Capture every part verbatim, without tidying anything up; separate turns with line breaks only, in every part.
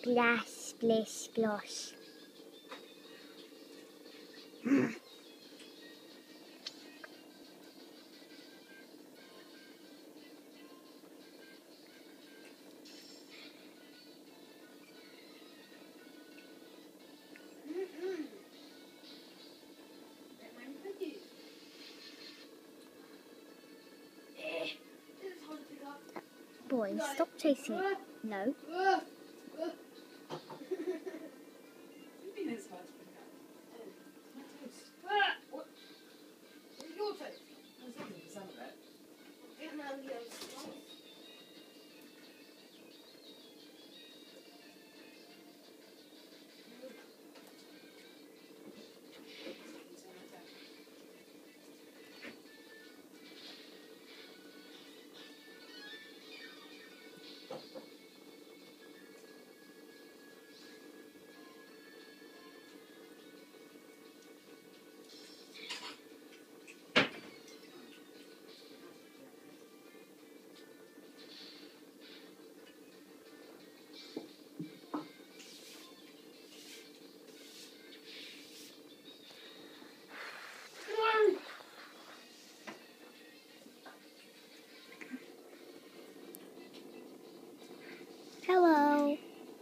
Splash, splish, splosh. Boy, stop chasing it. No. Hello.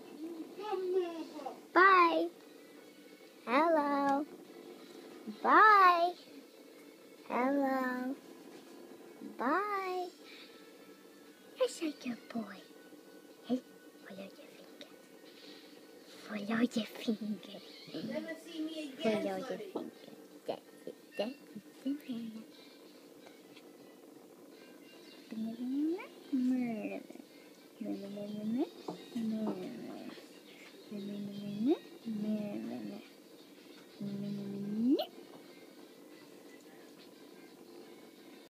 Bye. Hello. Bye. Hello. Bye. Yes, a good boy. Hey, follow your finger. Follow your finger.
Never see me again.
Follow your finger.